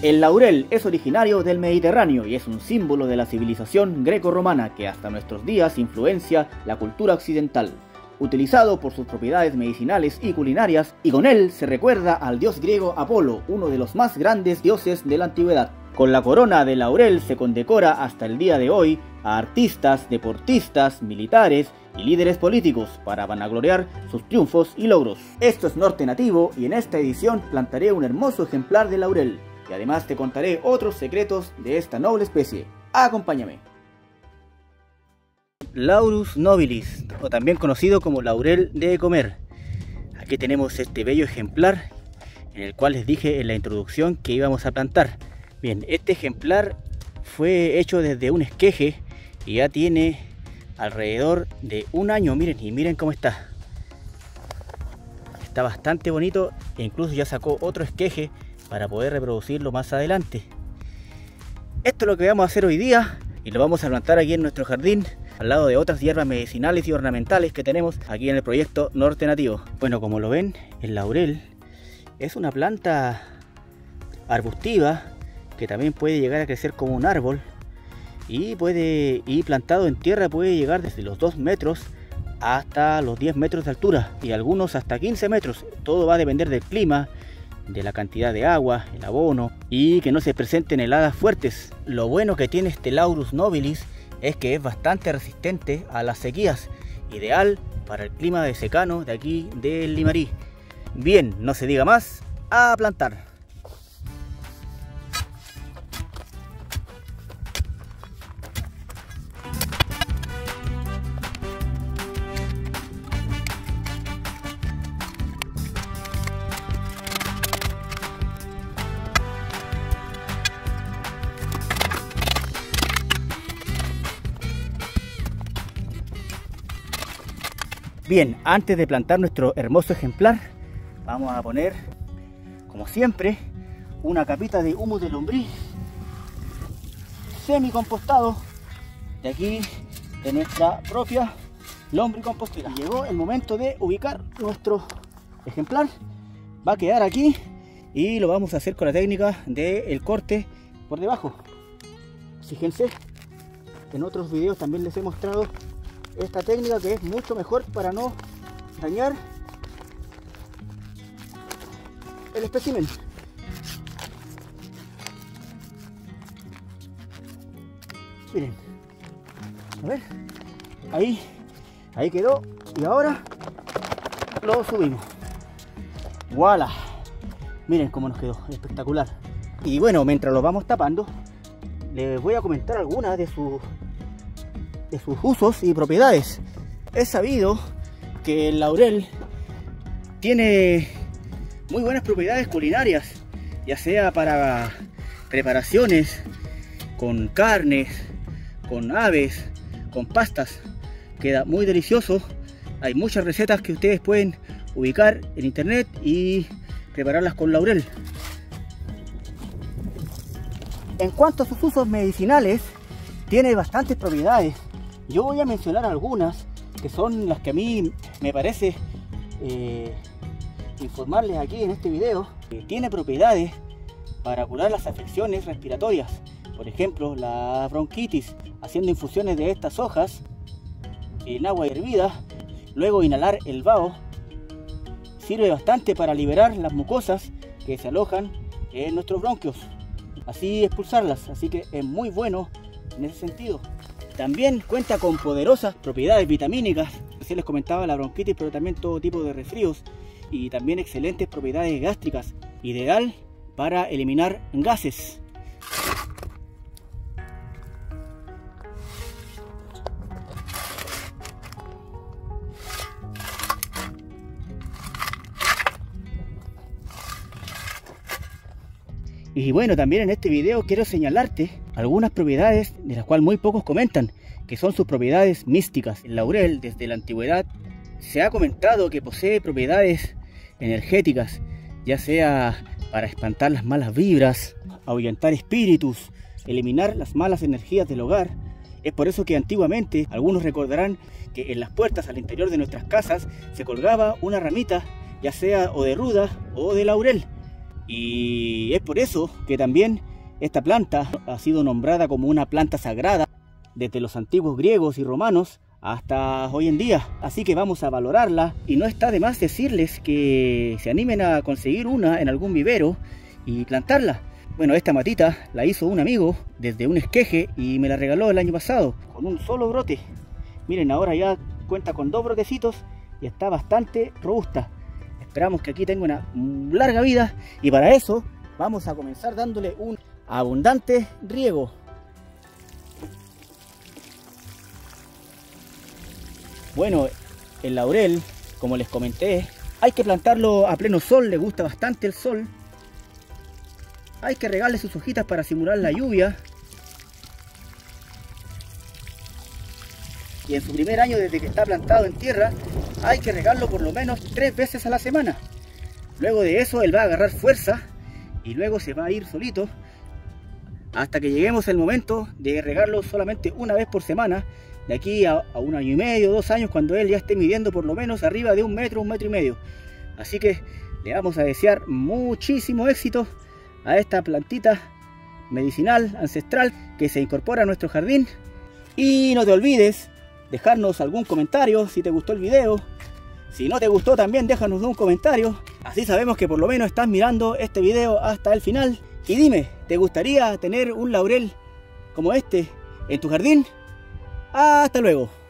El laurel es originario del Mediterráneo y es un símbolo de la civilización greco-romana que hasta nuestros días influencia la cultura occidental. Utilizado por sus propiedades medicinales y culinarias, y con él se recuerda al dios griego Apolo, uno de los más grandes dioses de la antigüedad. Con la corona de laurel se condecora hasta el día de hoy a artistas, deportistas, militares y líderes políticos para vanagloriar sus triunfos y logros. Esto es Norte Nativo y en esta edición plantaré un hermoso ejemplar de laurel. Y además te contaré otros secretos de esta noble especie. Acompáñame. Laurus nobilis, o también conocido como laurel de comer. Aquí tenemos este bello ejemplar, en el cual les dije en la introducción que íbamos a plantar. Bien, este ejemplar fue hecho desde un esqueje y ya tiene alrededor de un año. Miren, y miren cómo está. Está bastante bonito e incluso ya sacó otro esqueje para poder reproducirlo más adelante. Esto es lo que vamos a hacer hoy día y lo vamos a plantar aquí en nuestro jardín al lado de otras hierbas medicinales y ornamentales que tenemos aquí en el proyecto Norte Nativo. Bueno, como lo ven, el laurel es una planta arbustiva que también puede llegar a crecer como un árbol y plantado en tierra puede llegar desde los 2 metros hasta los 10 metros de altura y algunos hasta 15 metros. Todo va a depender del clima, de la cantidad de agua, el abono y que no se presenten heladas fuertes. Lo bueno que tiene este Laurus nobilis es que es bastante resistente a las sequías, ideal para el clima de secano de aquí del Limarí. Bien, no se diga más, a plantar. Bien, antes de plantar nuestro hermoso ejemplar, vamos a poner, como siempre, una capita de humus de lombriz semi-compostado de aquí, de nuestra propia lombricompostera. Llegó el momento de ubicar nuestro ejemplar. Va a quedar aquí y lo vamos a hacer con la técnica del corte por debajo. Fíjense, en otros videos también les he mostrado esta técnica que es mucho mejor para no dañar el espécimen. Miren, a ver, ahí quedó y ahora lo subimos. ¡Voilà! Miren cómo nos quedó, espectacular. Y bueno, mientras lo vamos tapando, les voy a comentar algunas de sus usos y propiedades. Es sabido que el laurel tiene muy buenas propiedades culinarias, ya sea para preparaciones con carnes, con aves, con pastas. Queda muy delicioso. Hay muchas recetas que ustedes pueden ubicar en internet y prepararlas con laurel. En cuanto a sus usos medicinales, tiene bastantes propiedades. Yo voy a mencionar algunas que son las que a mí me parece informarles aquí en este video. Tiene propiedades para curar las afecciones respiratorias, por ejemplo la bronquitis, haciendo infusiones de estas hojas en agua hervida, luego inhalar el vaho. Sirve bastante para liberar las mucosas que se alojan en nuestros bronquios, así expulsarlas, así que es muy bueno en ese sentido. También cuenta con poderosas propiedades vitamínicas, así les comentaba la bronquitis, pero también todo tipo de resfríos, y también excelentes propiedades gástricas, ideal para eliminar gases. Y bueno, también en este video quiero señalarte algunas propiedades de las cuales muy pocos comentan, que son sus propiedades místicas. El laurel desde la antigüedad se ha comentado que posee propiedades energéticas, ya sea para espantar las malas vibras, ahuyentar espíritus, eliminar las malas energías del hogar. Es por eso que antiguamente, algunos recordarán que en las puertas al interior de nuestras casas se colgaba una ramita, ya sea o de ruda o de laurel. Y es por eso que también esta planta ha sido nombrada como una planta sagrada desde los antiguos griegos y romanos hasta hoy en día. Así que vamos a valorarla, y no está de más decirles que se animen a conseguir una en algún vivero y plantarla. Bueno, esta matita la hizo un amigo desde un esqueje y me la regaló el año pasado con un solo brote. Miren, ahora ya cuenta con 2 brotecitos y está bastante robusta. Esperamos que aquí tenga una larga vida, y para eso vamos a comenzar dándole un abundante riego. Bueno, el laurel, como les comenté, hay que plantarlo a pleno sol, le gusta bastante el sol. Hay que regarle sus hojitas para simular la lluvia. Y en su primer año, desde que está plantado en tierra, hay que regarlo por lo menos 3 veces a la semana. Luego de eso él va a agarrar fuerza y luego se va a ir solito hasta que lleguemos al momento de regarlo solamente una vez por semana, de aquí a 1 año y medio, 2 años, cuando él ya esté midiendo por lo menos arriba de 1 metro, 1,5 metros. Así que le vamos a desear muchísimo éxito a esta plantita medicinal ancestral que se incorpora a nuestro jardín. Y no te olvides dejarnos algún comentario si te gustó el video. Si no te gustó, también déjanos un comentario, así sabemos que por lo menos estás mirando este video hasta el final. Y dime, ¿te gustaría tener un laurel como este en tu jardín? Hasta luego.